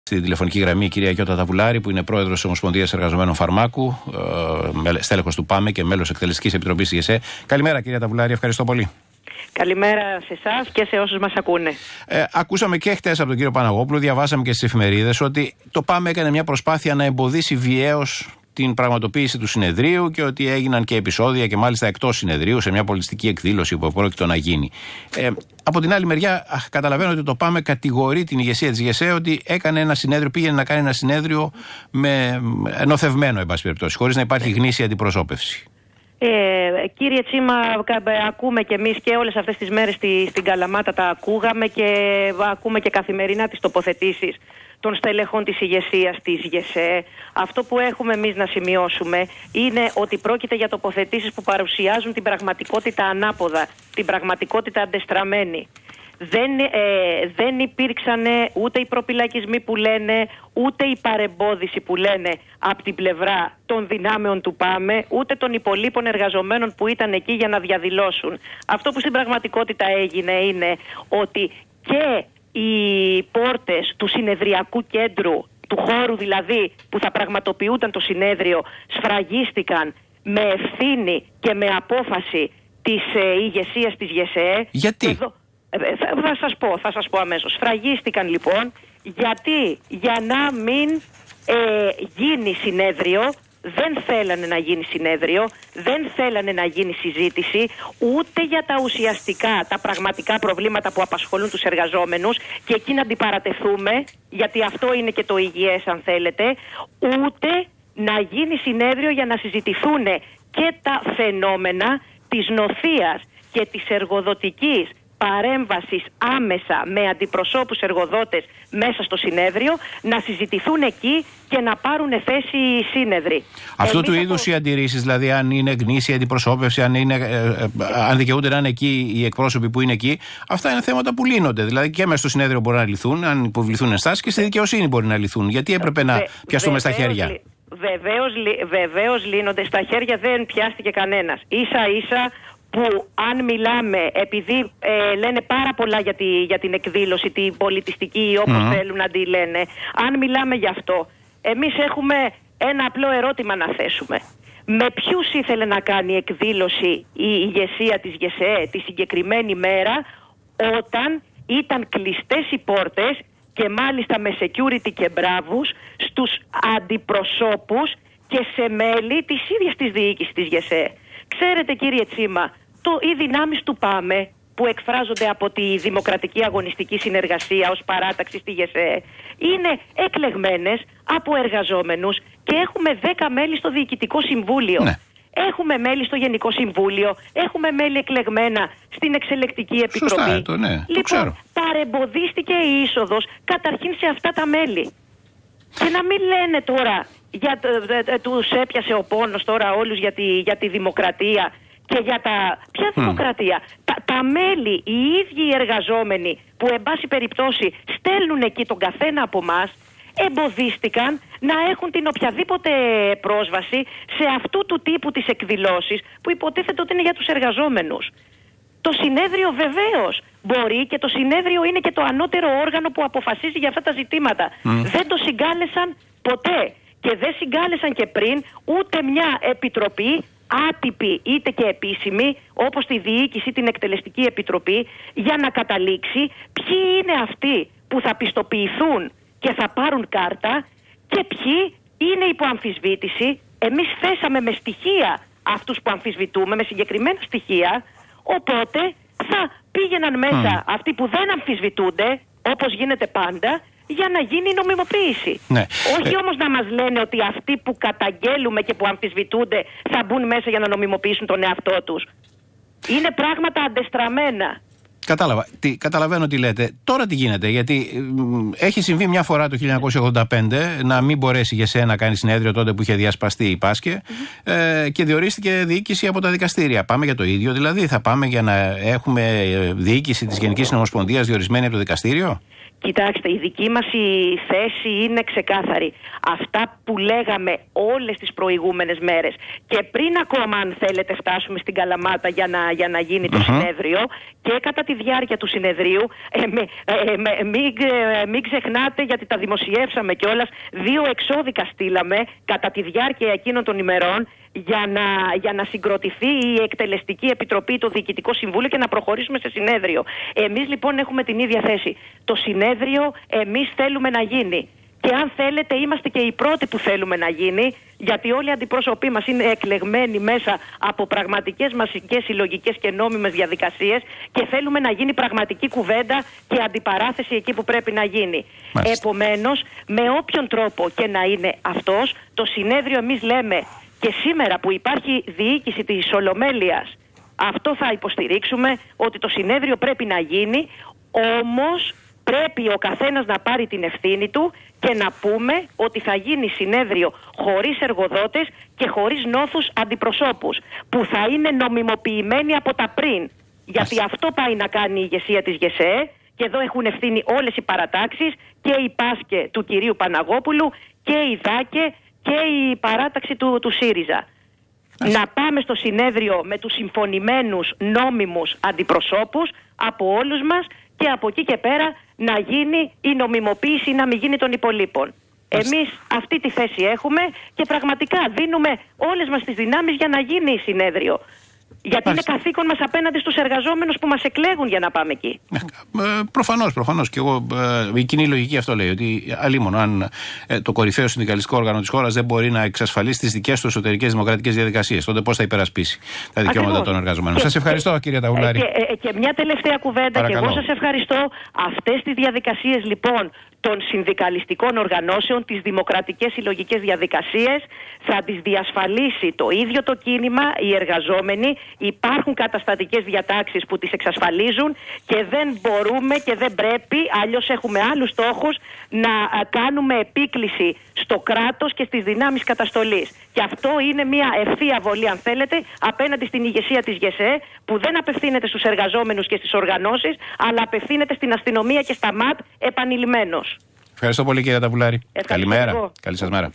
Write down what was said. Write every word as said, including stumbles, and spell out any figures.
Στη τηλεφωνική γραμμή η κυρία Κιώτα Ταβουλάρη, που είναι πρόεδρος της Ομοσπονδίας Εργαζομένων Φαρμάκου, ε, στέλεχος του ΠΑΜΕ και μέλος εκτελεστικής επιτροπής της ΓΕΣΕ. Καλημέρα, κυρία Ταβουλάρη, ευχαριστώ πολύ. Καλημέρα σε εσάς και σε όσους μας ακούνε. Ε, ακούσαμε και χτες από τον κύριο Παναγόπουλο, διαβάσαμε και στις εφημερίδες ότι το ΠΑΜΕ έκανε μια προσπάθεια να εμποδίσει βιαίως την πραγματοποίηση του συνεδρίου και ότι έγιναν και επεισόδια και μάλιστα εκτός συνεδρίου σε μια πολιτιστική εκδήλωση που πρόκειται να γίνει. Ε, από την άλλη μεριά, καταλαβαίνω ότι το ΠΑΜΕ κατηγορεί την ηγεσία της ΓΕΣΕ ότι έκανε ένα συνέδριο, πήγαινε να κάνει ένα συνέδριο με νοθευμένο, εν πάση περιπτώσει, χωρίς να υπάρχει γνήσια αντιπροσώπευση. Ε, κύριε Τσίμα, ακούμε και εμείς και όλες αυτές τις μέρες στη, στην Καλαμάτα τα ακούγαμε και ακούμε και καθημερινά τις τοποθετήσεις των στελεχών της ηγεσίας της ΓΕΣΕ. Αυτό που έχουμε εμείς να σημειώσουμε είναι ότι πρόκειται για τοποθετήσεις που παρουσιάζουν την πραγματικότητα ανάποδα, την πραγματικότητα αντεστραμμένη. Δεν, ε, δεν υπήρξαν ούτε οι προπυλακισμοί που λένε, ούτε η παρεμπόδιση που λένε από την πλευρά των δυνάμεων του ΠΑΜΕ, ούτε των υπολείπων εργαζομένων που ήταν εκεί για να διαδηλώσουν. Αυτό που στην πραγματικότητα έγινε είναι ότι και οι πόρτες του συνεδριακού κέντρου, του χώρου δηλαδή που θα πραγματοποιούταν το συνέδριο, σφραγίστηκαν με ευθύνη και με απόφαση της ε, ηγεσίας της ΓΕΣΕ. Γιατί? Εδώ, ε, θα, θα σας πω, θα σας πω αμέσως. Σφραγίστηκαν λοιπόν γιατί για να μην ε, γίνει συνέδριο. Δεν θέλανε να γίνει συνέδριο, δεν θέλανε να γίνει συζήτηση ούτε για τα ουσιαστικά, τα πραγματικά προβλήματα που απασχολούν τους εργαζόμενους και εκεί να αντιπαρατεθούμε, γιατί αυτό είναι και το υγιές αν θέλετε, ούτε να γίνει συνέδριο για να συζητηθούν και τα φαινόμενα της νοθείας και της εργοδοτικής παρέμβασης άμεσα με αντιπροσώπους εργοδότες μέσα στο συνέδριο, να συζητηθούν εκεί και να πάρουν θέση οι σύνεδροι. Αυτού Εμείς του αυτό... είδους οι αντιρρήσεις, δηλαδή αν είναι γνήσια αντιπροσώπευση, αν, είναι, ε, ε, αν δικαιούνται να είναι εκεί οι εκπρόσωποι που είναι εκεί, αυτά είναι θέματα που λύνονται. Δηλαδή και μέσα στο συνέδριο μπορεί να λυθούν, αν υποβληθούν ενστάσεις, και στη δικαιοσύνη μπορεί να λυθούν. Γιατί έπρεπε να Βε, πιαστούμε στα χέρια. Βεβαίως, βεβαίως λύνονται. Στα χέρια δεν πιάστηκε κανένας. Ίσα ίσα που αν μιλάμε, επειδή ε, λένε πάρα πολλά για, τη, για την εκδήλωση, την πολιτιστική, όπως mm. θέλουν να τη λένε, αν μιλάμε γι' αυτό, εμείς έχουμε ένα απλό ερώτημα να θέσουμε. Με ποιους ήθελε να κάνει εκδήλωση η ηγεσία της ΓΕΣΕ τη συγκεκριμένη μέρα, όταν ήταν κλειστές οι πόρτες και μάλιστα με security και μπράβους στους αντιπροσώπους και σε μέλη της ίδιας της διοίκησης της ΓΕΣΕ. Ξέρετε κύριε Τσίμα, το, οι δυνάμεις του ΠΑΜΕ που εκφράζονται από τη Δημοκρατική Αγωνιστική Συνεργασία ως παράταξη στη ΓΕΣΕ είναι εκλεγμένες από εργαζόμενους και έχουμε δέκα μέλη στο Διοικητικό Συμβούλιο. Ναι. Έχουμε μέλη στο Γενικό Συμβούλιο, έχουμε μέλη εκλεγμένα στην Εξελεκτική Επιτροπή. Σωστά, το, ναι, λοιπόν, το ξέρω. παρεμποδίστηκε η είσοδος καταρχήν σε αυτά τα μέλη. Και να μην λένε τώρα, για, ε, ε, τους έπιασε ο πόνος τώρα όλους για τη, για τη δημοκρατία και για τα... Ποια mm. δημοκρατία? Τα, τα μέλη, οι ίδιοι οι εργαζόμενοι που εν πάση περιπτώσει στέλνουν εκεί τον καθένα από εμάς, εμποδίστηκαν να έχουν την οποιαδήποτε πρόσβαση σε αυτού του τύπου τις εκδηλώσεις που υποτίθεται ότι είναι για τους εργαζόμενους. Το συνέδριο βεβαίως μπορεί και το συνέδριο είναι και το ανώτερο όργανο που αποφασίζει για αυτά τα ζητήματα. Mm. Δεν το συγκάλεσαν ποτέ και δεν συγκάλεσαν και πριν ούτε μια επιτροπή άτυπη είτε και επίσημη όπως τη διοίκηση, την εκτελεστική επιτροπή, για να καταλήξει ποιοι είναι αυτοί που θα πιστοποιηθούν και θα πάρουν κάρτα και ποιοι είναι υπό αμφισβήτηση. Εμείς θέσαμε με στοιχεία αυτούς που αμφισβητούμε, με συγκεκριμένα στοιχεία, οπότε θα πήγαιναν μέσα mm. αυτοί που δεν αμφισβητούνται, όπως γίνεται πάντα, για να γίνει η νομιμοποίηση. Ναι. Όχι ε... όμως να μας λένε ότι αυτοί που καταγγέλουμε και που αμφισβητούνται θα μπουν μέσα για να νομιμοποιήσουν τον εαυτό τους. Είναι πράγματα αντεστραμμένα. Κατάλαβα. Τι, καταλαβαίνω τι λέτε. Τώρα τι γίνεται? Γιατί ε, έχει συμβεί μια φορά το χίλια εννιακόσια ογδόντα πέντε να μην μπορέσει η ΓΕΣΕ να κάνει συνέδριο τότε που είχε διασπαστεί η Πάσκε mm-hmm. ε, και διορίστηκε διοίκηση από τα δικαστήρια. Πάμε για το ίδιο δηλαδή? Θα πάμε για να έχουμε διοίκηση της Γενικής Συνομοσπονδίας διορισμένη από το δικαστήριο? Κοιτάξτε, η δική μας η θέση είναι ξεκάθαρη. Αυτά που λέγαμε όλες τις προηγούμενες μέρες και πριν ακόμα, αν θέλετε, φτάσουμε στην Καλαμάτα για να, για να γίνει το mm-hmm. συνέδριο, και κατά τη διάρκεια του συνεδρίου, ε, με, ε, με, μην, ε, μην ξεχνάτε, γιατί τα δημοσιεύσαμε κιόλας, δύο εξώδικα στείλαμε κατά τη διάρκεια εκείνων των ημερών για να, για να συγκροτηθεί η Εκτελεστική Επιτροπή, το Διοικητικό Συμβούλιο και να προχωρήσουμε σε συνέδριο. Εμείς λοιπόν έχουμε την ίδια θέση. Το συνέδριο εμείς θέλουμε να γίνει. Και αν θέλετε, είμαστε και οι πρώτοι που θέλουμε να γίνει, γιατί όλοι οι αντιπρόσωποι μας είναι εκλεγμένοι μέσα από πραγματικές μαζικές, συλλογικές και νόμιμες διαδικασίες και θέλουμε να γίνει πραγματική κουβέντα και αντιπαράθεση εκεί που πρέπει να γίνει. Μάλιστα. Επομένως, με όποιον τρόπο και να είναι αυτός, το συνέδριο, εμείς λέμε, και σήμερα που υπάρχει διοίκηση της Ολομέλειας, αυτό θα υποστηρίξουμε, ότι το συνέδριο πρέπει να γίνει, όμως πρέπει ο καθένας να πάρει την ευθύνη του και να πούμε ότι θα γίνει συνέδριο χωρίς εργοδότες και χωρίς νόθους αντιπροσώπους, που θα είναι νομιμοποιημένοι από τα πριν. Γιατί αυτό πάει να κάνει η ηγεσία της ΓΕΣΕ, και εδώ έχουν ευθύνη όλες οι παρατάξεις, και η ΠΑΣΚΕ του κυρίου Παναγόπουλου και η ΔΑΚΕ και η παράταξη του, του ΣΥΡΙΖΑ. Ας... Να πάμε στο συνέδριο με τους συμφωνημένους νόμιμους αντιπροσώπους από όλους μας και από εκεί και πέρα να γίνει η νομιμοποίηση ή να μην γίνει των υπολείπων. Ας... Εμείς αυτή τη θέση έχουμε και πραγματικά δίνουμε όλες μας τις δυνάμεις για να γίνει συνέδριο. Γιατί Ας... είναι καθήκον μας απέναντι στους εργαζόμενους που μας εκλέγουν για να πάμε εκεί. Ε, προφανώς, προφανώς. Και εγώ, ε, η κοινή λογική αυτό λέει. Ότι αλίμονο, αν ε, το κορυφαίο συνδικαλιστικό όργανο της χώρας δεν μπορεί να εξασφαλίσει τις δικές του εσωτερικές δημοκρατικές διαδικασίες, τότε πώς θα υπερασπίσει τα δικαιώματα Ακριβώς. των εργαζομένων. Και, σας ευχαριστώ, κύριε Ταβουλάρη. Και, ε, και μια τελευταία κουβέντα. Παρακαλώ. Και εγώ σας ευχαριστώ. Αυτές τις διαδικασίες λοιπόν των συνδικαλιστικών οργανώσεων, τις δημοκρατικές συλλογικές διαδικασίες, θα τις διασφαλίσει το ίδιο το κίνημα, οι εργαζόμενοι. Υπάρχουν καταστατικές διατάξεις που τις εξασφαλίζουν και δεν μπορούμε και δεν πρέπει, αλλιώς έχουμε άλλους στόχους, να κάνουμε επίκληση στο κράτος και στις δυνάμεις καταστολής. Και αυτό είναι μια ευθεία βολή, αν θέλετε, απέναντι στην ηγεσία της ΓΕΣΕ, που δεν απευθύνεται στους εργαζόμενους και στις οργανώσεις, αλλά απευθύνεται στην αστυνομία και στα ΜΑΤ επανειλημμένως. Ευχαριστώ πολύ, κύριε Ταβουλάρη. Καλημέρα. Εγώ. Καλή σας μέρα.